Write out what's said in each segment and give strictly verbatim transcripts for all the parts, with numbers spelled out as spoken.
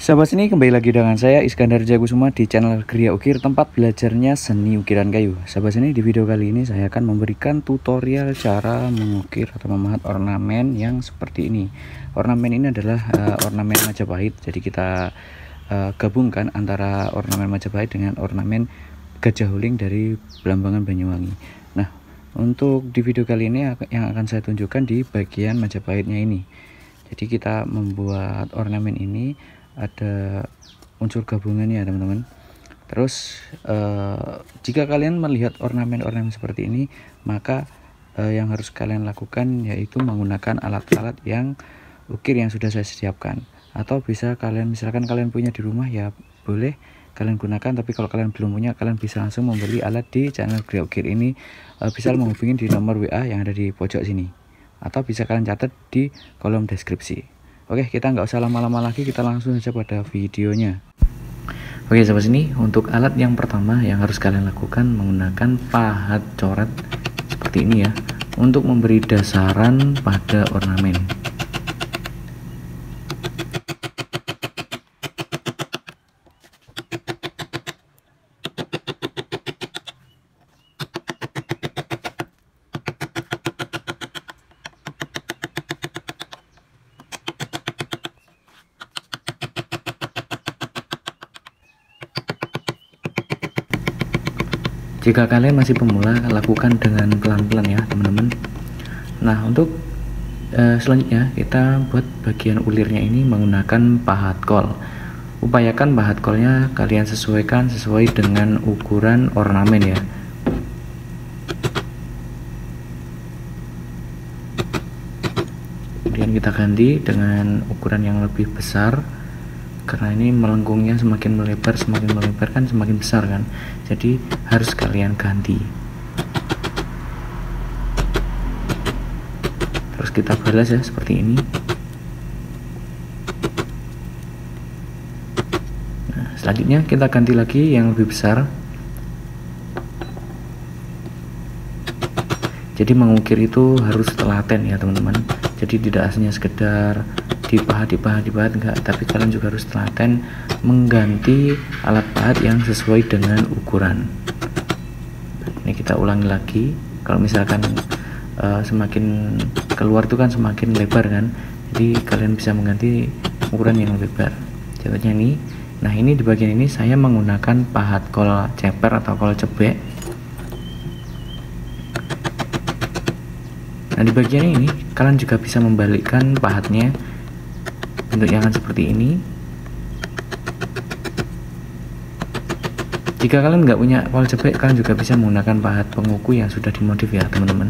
Sahabat seni, kembali lagi dengan saya Iskandar Jagusuma di channel Gria Ukir, tempat belajarnya seni ukiran kayu. Sahabat seni, di video kali ini saya akan memberikan tutorial cara mengukir atau memahat ornamen yang seperti ini. Ornamen ini adalah uh, ornamen Majapahit, jadi kita uh, gabungkan antara ornamen Majapahit dengan ornamen Gajah Huling dari Blambangan Banyuwangi. Nah, untuk di video kali ini yang akan saya tunjukkan di bagian Majapahitnya ini. Jadi kita membuat ornamen ini ada unsur gabungannya, teman-teman. Terus eh, jika kalian melihat ornamen-ornamen seperti ini, maka eh, yang harus kalian lakukan yaitu menggunakan alat-alat yang ukir yang sudah saya siapkan. Atau bisa kalian, misalkan kalian punya di rumah, ya boleh kalian gunakan. Tapi kalau kalian belum punya, kalian bisa langsung membeli alat di channel Gria Ukir ini. eh, Bisa menghubungi di nomor W A yang ada di pojok sini, atau bisa kalian catat di kolom deskripsi. Oke, kita nggak usah lama-lama lagi, kita langsung saja pada videonya. Oke sahabat sini, untuk alat yang pertama yang harus kalian lakukan menggunakan pahat coret seperti ini ya, untuk memberi dasaran pada ornamen. Jika kalian masih pemula, lakukan dengan pelan-pelan ya teman-teman. Nah, untuk uh, selanjutnya kita buat bagian ulirnya ini menggunakan pahat kol. Upayakan pahat kolnya kalian sesuaikan sesuai dengan ukuran ornamen ya. Kemudian kita ganti dengan ukuran yang lebih besar, karena ini melengkungnya semakin melebar, semakin melebar kan semakin besar kan, jadi harus kalian ganti. Terus kita balas ya seperti ini. Nah, selanjutnya kita ganti lagi yang lebih besar. Jadi mengukir itu harus telaten ya teman-teman, jadi tidak hanya sekedar dipahat dipahat dipahat enggak, tapi kalian juga harus telaten mengganti alat pahat yang sesuai dengan ukuran. Ini kita ulangi lagi. Kalau misalkan uh, semakin keluar itu kan semakin lebar kan, jadi kalian bisa mengganti ukuran yang lebar. Contohnya ini. Nah, ini di bagian ini saya menggunakan pahat kol ceper atau kol cebek. Nah, di bagian ini kalian juga bisa membalikkan pahatnya, bentuknya akan seperti ini. Jika kalian nggak punya kol cebek, kalian juga bisa menggunakan pahat penguku yang sudah dimodif ya teman-teman.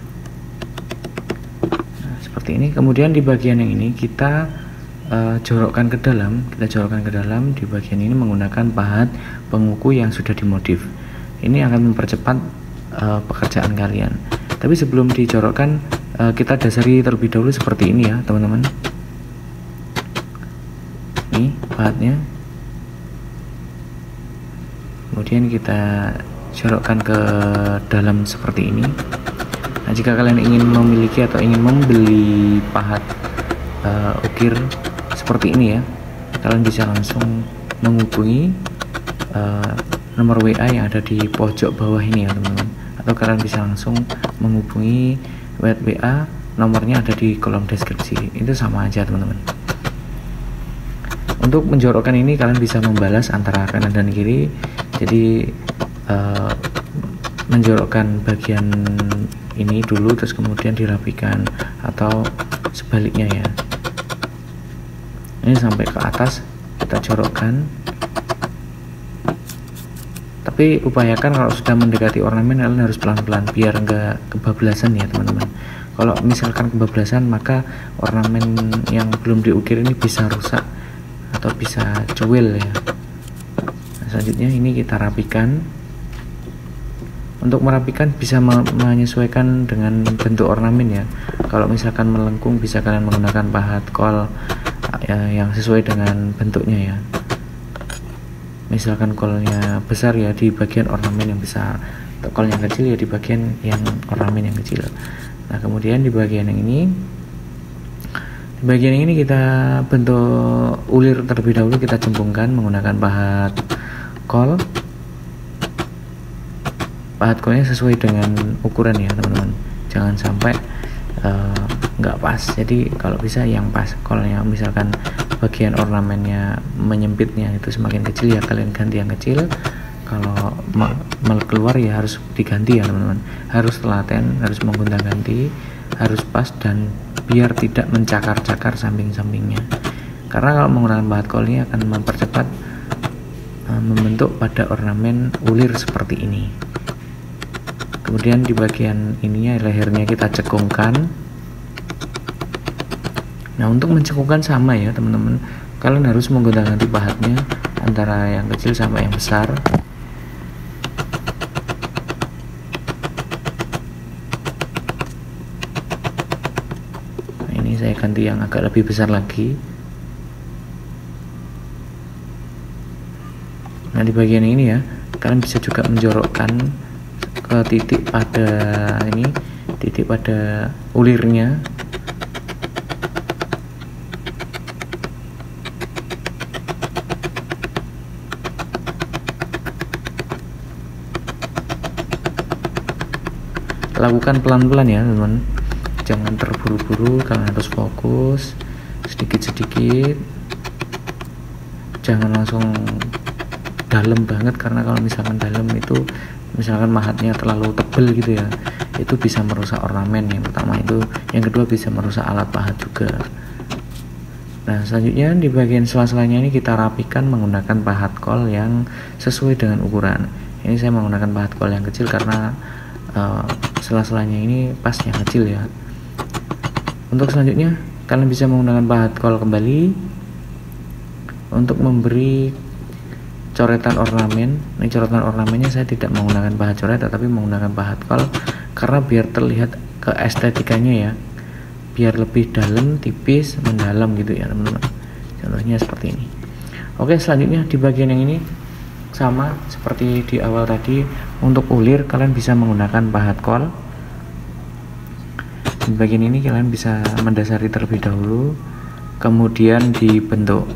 Nah, seperti ini. Kemudian di bagian yang ini kita uh, jorokkan ke dalam, kita jorokkan ke dalam di bagian ini menggunakan pahat penguku yang sudah dimodif. Ini akan mempercepat uh, pekerjaan kalian. Tapi sebelum dicorokkan, uh, kita dasari terlebih dahulu seperti ini ya teman-teman. Ini pahatnya, kemudian kita corokkan ke dalam seperti ini. Nah, jika kalian ingin memiliki atau ingin membeli pahat uh, ukir seperti ini ya, kalian bisa langsung menghubungi uh, nomor W A yang ada di pojok bawah ini ya teman-teman, atau kalian bisa langsung menghubungi W A, nomornya ada di kolom deskripsi. Itu sama aja teman-teman. Untuk menjorokkan ini kalian bisa membalas antara kanan dan kiri, jadi uh, menjorokkan bagian ini dulu terus kemudian dirapikan, atau sebaliknya ya. Ini sampai ke atas kita jorokkan, tapi upayakan kalau sudah mendekati ornamen kalian harus pelan-pelan biar enggak kebablasan ya teman-teman. Kalau misalkan kebablasan, maka ornamen yang belum diukir ini bisa rusak atau bisa cuil ya. Nah, selanjutnya ini kita rapikan. Untuk merapikan bisa menyesuaikan dengan bentuk ornamen ya. Kalau misalkan melengkung, bisa kalian menggunakan pahat kol ya, yang sesuai dengan bentuknya ya. Misalkan kolnya besar ya di bagian ornamen yang besar, atau kolnya kecil ya di bagian yang ornamen yang kecil. Nah, kemudian di bagian yang ini Di bagian ini kita bentuk ulir terlebih dahulu, kita cembungkan menggunakan pahat kol. Pahat kolnya sesuai dengan ukuran ya teman-teman, jangan sampai uh, nggak pas. Jadi kalau bisa yang pas kolnya, misalkan bagian ornamennya menyempitnya itu semakin kecil ya kalian ganti yang kecil, kalau mal keluar ya harus diganti ya teman-teman, harus telaten, harus menggonta-ganti, harus pas, dan biar tidak mencakar-cakar samping-sampingnya, karena kalau menggunakan pahat kol ini akan mempercepat uh, membentuk pada ornamen ulir seperti ini. Kemudian di bagian ininya, lehernya kita cekungkan. Nah, untuk mencekungkan sama ya teman-teman, kalian harus menggonta-ganti pahatnya antara yang kecil sama yang besar. Nah, ini saya ganti yang agak lebih besar lagi. Nah, di bagian ini ya, kalian bisa juga menjorokkan ke titik pada ini, titik pada ulirnya. Lakukan pelan-pelan ya teman-teman, jangan terburu-buru, kalian harus fokus sedikit-sedikit, jangan langsung dalam banget, karena kalau misalkan dalam itu misalkan mahatnya terlalu tebal gitu ya, itu bisa merusak ornamen. Yang pertama itu, yang kedua bisa merusak alat pahat juga. Nah, selanjutnya di bagian sela-selanya ini kita rapikan menggunakan pahat kol yang sesuai dengan ukuran. Ini saya menggunakan pahat kol yang kecil karena uh, sela-selanya ini pas yang kecil ya. Untuk selanjutnya kalian bisa menggunakan pahat kol kembali untuk memberi coretan ornamen. Ini coretan ornamennya saya tidak menggunakan pahat coret, tetapi menggunakan pahat kol karena biar terlihat keestetikanya ya, biar lebih dalam, tipis, mendalam gitu ya teman-teman. Contohnya seperti ini. Oke, selanjutnya di bagian yang ini sama seperti di awal tadi, untuk ulir kalian bisa menggunakan pahat kol. Di bagian ini kalian bisa mendasari terlebih dahulu, kemudian dibentuk.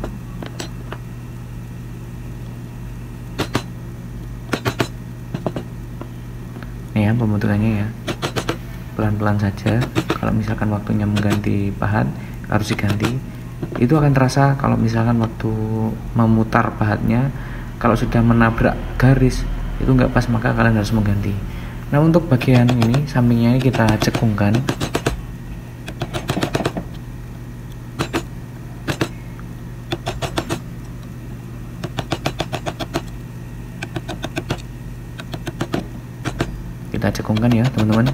Nih ya pembentukannya ya, pelan-pelan saja. Kalau misalkan waktunya mengganti pahat harus diganti. Itu akan terasa kalau misalkan waktu memutar pahatnya, kalau sudah menabrak garis itu nggak pas, maka kalian harus mengganti. Nah, untuk bagian ini sampingnya ini kita cekungkan. Kita cekungkan ya teman-teman.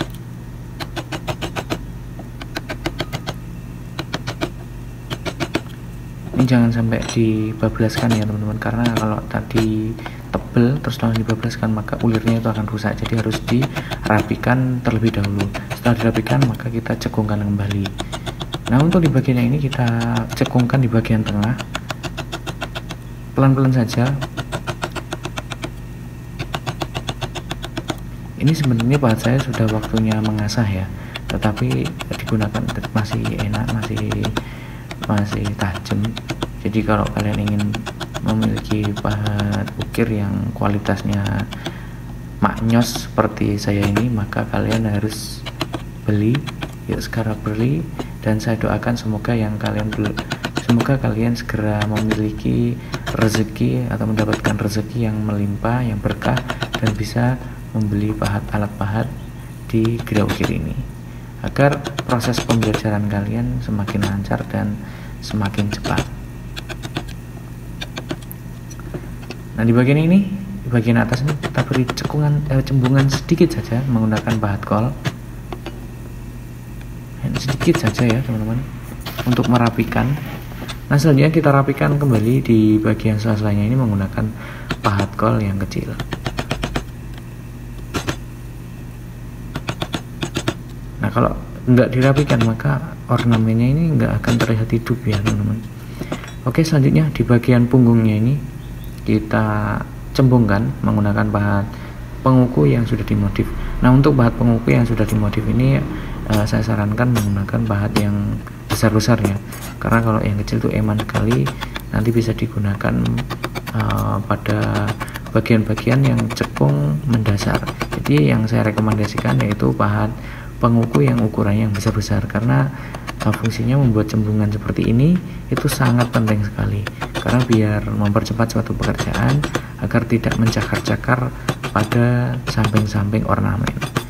Ini jangan sampai dibablaskan ya teman-teman, karena kalau tadi tebel terus langsung dibablaskan maka ulirnya itu akan rusak. Jadi harus dirapikan terlebih dahulu. Setelah dirapikan maka kita cekungkan kembali. Nah, untuk di bagian yang ini kita cekungkan di bagian tengah, pelan-pelan saja. Ini sebenarnya pahat saya sudah waktunya mengasah ya, tetapi digunakan masih enak, masih masih tajam. Jadi kalau kalian ingin memiliki pahat ukir yang kualitasnya maknyos seperti saya ini, maka kalian harus beli. Yuk sekarang beli, dan saya doakan semoga yang kalian beli, semoga kalian segera memiliki rezeki atau mendapatkan rezeki yang melimpah, yang berkah, dan bisa membeli pahat alat pahat di Gria Ukir ini, agar proses pembelajaran kalian semakin lancar dan semakin cepat. Nah, di bagian ini, di bagian atas ini kita beri cekungan eh, cembungan sedikit saja menggunakan pahat kol. Dan sedikit saja ya teman-teman, untuk merapikan. Nah, selanjutnya kita rapikan kembali di bagian sela-selanya ini menggunakan pahat kol yang kecil. Nah, kalau nggak dirapikan maka ornamennya ini nggak akan terlihat hidup ya teman-teman. Oke, selanjutnya di bagian punggungnya ini kita cembungkan menggunakan pahat penguku yang sudah dimodif. Nah, untuk pahat penguku yang sudah dimodif ini eh, saya sarankan menggunakan pahat yang besar-besarnya, karena kalau yang kecil itu eman sekali, nanti bisa digunakan uh, pada bagian-bagian yang cekung mendasar. Jadi yang saya rekomendasikan yaitu pahat penguku yang ukurannya yang besar-besar, karena uh, fungsinya membuat cembungan seperti ini itu sangat penting sekali, karena biar mempercepat suatu pekerjaan agar tidak mencakar-cakar pada samping-samping ornamen.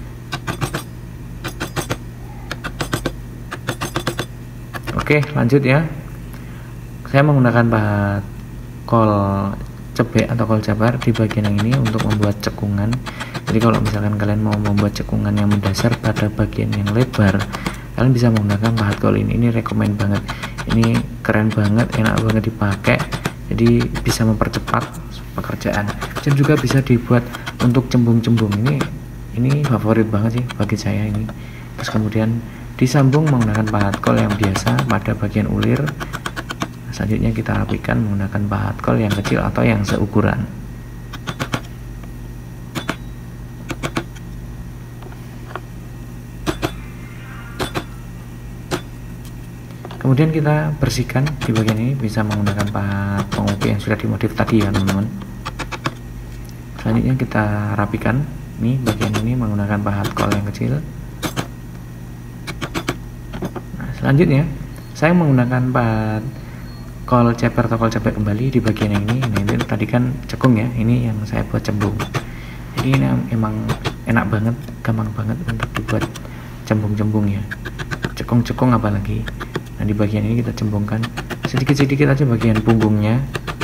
Oke, lanjut ya. Saya menggunakan pahat kol cebek atau kol jabar di bagian yang ini untuk membuat cekungan. Jadi kalau misalkan kalian mau membuat cekungan yang mendasar pada bagian yang lebar, kalian bisa menggunakan pahat kol ini. Ini rekomend banget. Ini keren banget, enak banget dipakai. Jadi bisa mempercepat pekerjaan. Dan juga bisa dibuat untuk cembung-cembung. Ini ini favorit banget sih bagi saya ini. Terus kemudian disambung menggunakan pahat kol yang biasa pada bagian ulir. Selanjutnya kita rapikan menggunakan pahat kol yang kecil atau yang seukuran. Kemudian kita bersihkan di bagian ini, bisa menggunakan pahat penguku yang sudah dimodif tadi ya teman-teman. Selanjutnya kita rapikan nih bagian ini menggunakan pahat kol yang kecil. Selanjutnya saya menggunakan pahat kol ceper atau kol cepek kembali di bagian yang ini. Nah, ini tadi kan cekung ya, ini yang saya buat cembung. Jadi ini emang enak banget, gampang banget untuk dibuat cembung-cembung ya, cekung-cekung apalagi. Nah, di bagian ini kita cembungkan sedikit-sedikit aja bagian punggungnya.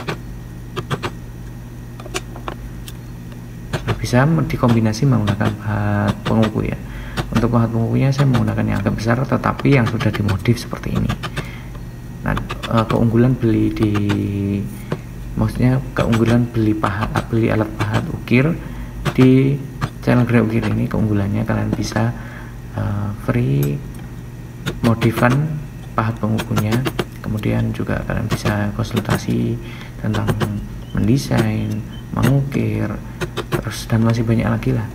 Nah, bisa dikombinasi menggunakan pahat penguku ya. Untuk pahat pengukunya saya menggunakan yang agak besar tetapi yang sudah dimodif seperti ini. Nah, keunggulan beli di maksudnya keunggulan beli pahat beli alat pahat ukir di channel Gria Ukir ini, keunggulannya kalian bisa uh, free modifan pahat pengukunya. Kemudian juga kalian bisa konsultasi tentang mendesain, mengukir, terus dan masih banyak lagi lah.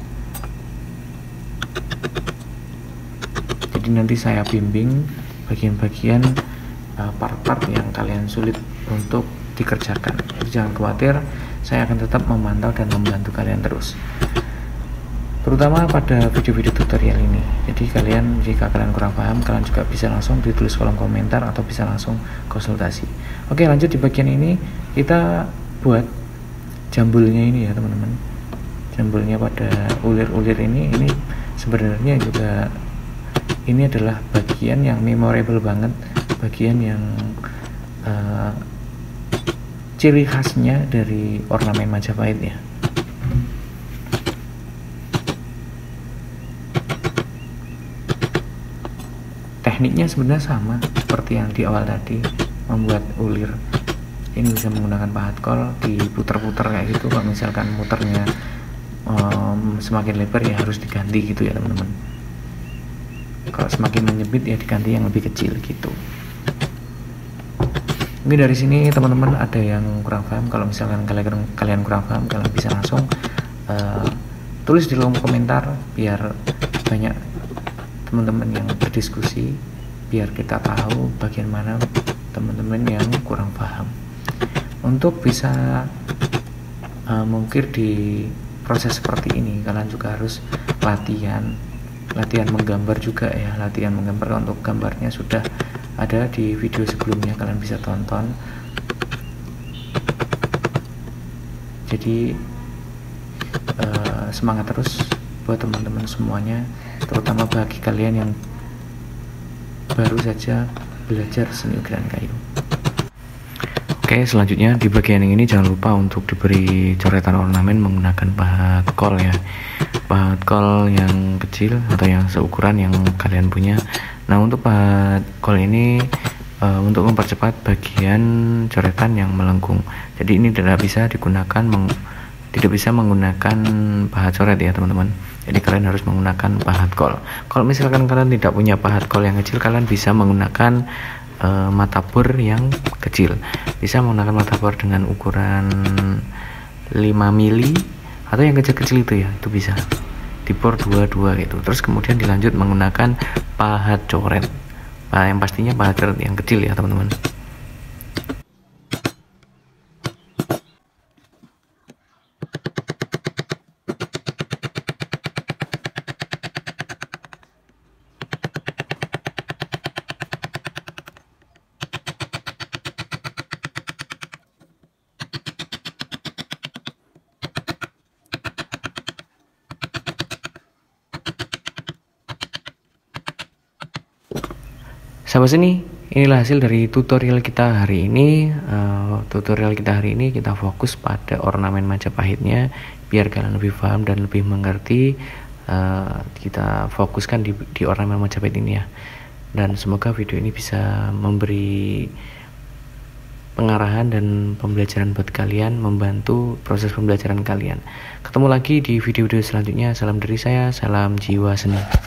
Jadi nanti saya bimbing bagian-bagian uh, part-part yang kalian sulit untuk dikerjakan. Jadi jangan khawatir, saya akan tetap memantau dan membantu kalian terus, terutama pada video-video tutorial ini. Jadi kalian jika kalian kurang paham, kalian juga bisa langsung ditulis kolom komentar atau bisa langsung konsultasi. Oke, lanjut di bagian ini kita buat jambulnya ini ya teman-teman. Jambulnya pada ulir-ulir ini, ini sebenarnya juga ini adalah bagian yang memorable banget, bagian yang uh, ciri khasnya dari ornamen Majapahit ya. Tekniknya sebenarnya sama seperti yang di awal tadi, membuat ulir. Ini bisa menggunakan pahat kol, diputer-puter kayak gitu. Kalau misalkan muternya um, semakin lebar ya harus diganti gitu ya teman-teman. Kalau semakin menyempit ya diganti yang lebih kecil gitu. Mungkin dari sini teman-teman ada yang kurang paham. Kalau misalkan kalian kalian kurang paham, kalian bisa langsung uh, tulis di kolom komentar biar banyak teman-teman yang berdiskusi, biar kita tahu bagian mana teman-teman yang kurang paham. Untuk bisa uh, mengukir di proses seperti ini, kalian juga harus latihan latihan menggambar juga ya. Latihan menggambar untuk gambarnya sudah ada di video sebelumnya, kalian bisa tonton. Jadi uh, semangat terus buat teman-teman semuanya, terutama bagi kalian yang baru saja belajar seni ukiran kayu. Oke, selanjutnya di bagian yang ini jangan lupa untuk diberi coretan ornamen menggunakan pahat kol ya, pahat kol yang kecil atau yang seukuran yang kalian punya. Nah, untuk pahat kol ini uh, untuk mempercepat bagian coretan yang melengkung. Jadi ini tidak bisa digunakan meng, tidak bisa menggunakan pahat coret ya teman-teman. Jadi kalian harus menggunakan pahat kol. Kalau misalkan kalian tidak punya pahat kol yang kecil, kalian bisa menggunakan uh, mata bor yang kecil. Bisa menggunakan mata bor dengan ukuran lima mili atau yang kecil-kecil itu ya, itu bisa di bor dua puluh dua gitu. Terus kemudian dilanjut menggunakan pahat coret. Nah, yang pastinya pagar yang kecil ya teman-teman. Sahabat seni, inilah hasil dari tutorial kita hari ini. Uh, tutorial kita hari ini kita fokus pada ornamen Majapahitnya, biar kalian lebih paham dan lebih mengerti. Uh, kita fokuskan di, di ornamen Majapahit ini ya. Dan semoga video ini bisa memberi pengarahan dan pembelajaran buat kalian, membantu proses pembelajaran kalian. Ketemu lagi di video-video selanjutnya. Salam dari saya, salam jiwa seni.